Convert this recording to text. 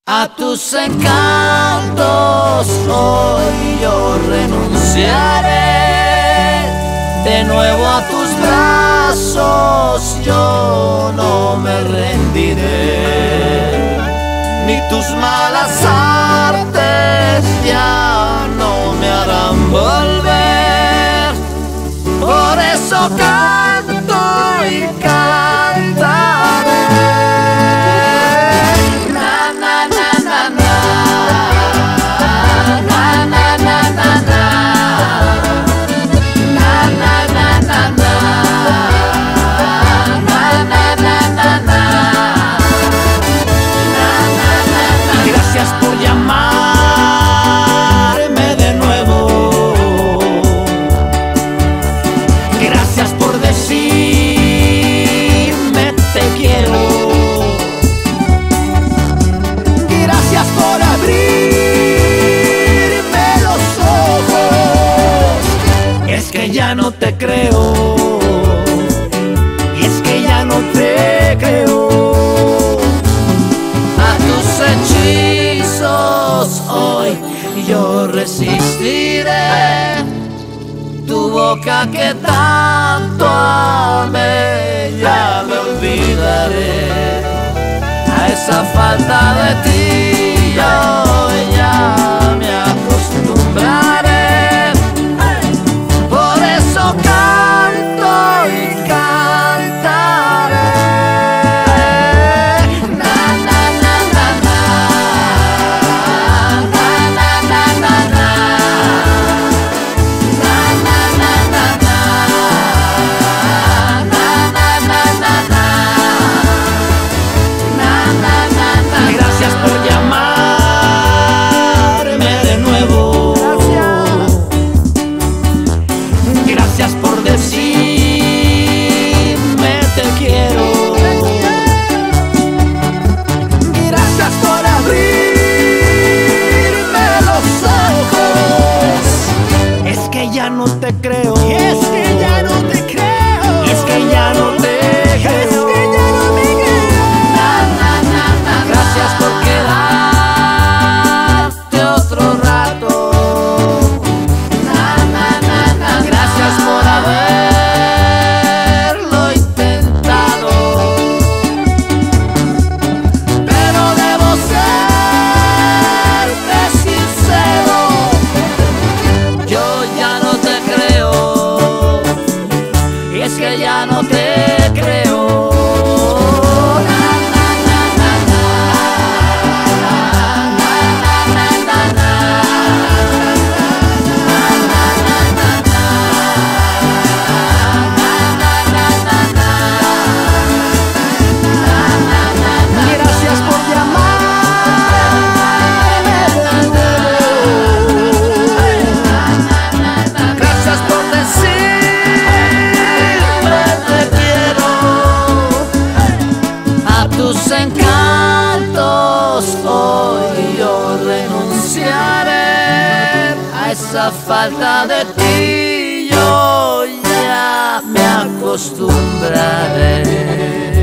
A tus encantos hoy yo renunciaré, de nuevo a tus brazos yo no me rendiré, ni tus malas artes ya no me harán volver. Por eso canto y cantaré. Gracias por llamarme de nuevo, gracias por decirme te quiero, gracias por abrirme los ojos. Es que ya no te creo, y es que ya no te creo. Hechizos hoy yo resistiré, tu boca que tanto amé ya me olvidaré. A esa falta de ti yo ya me acostumbraré. Por eso canto y cantaré. Gracias por decirme te quiero, gracias por abrirme los ojos. Es que ya no te creo, es que ya no te creo, es que ya no te creo, es que ya no me creo. Gracias por quedarte otro rato. Es que ya no te creo. Gracias por llamarme de nuevo. Gracias por tus encantos hoy yo renunciaré. A esa falta de ti yo ya me acostumbraré.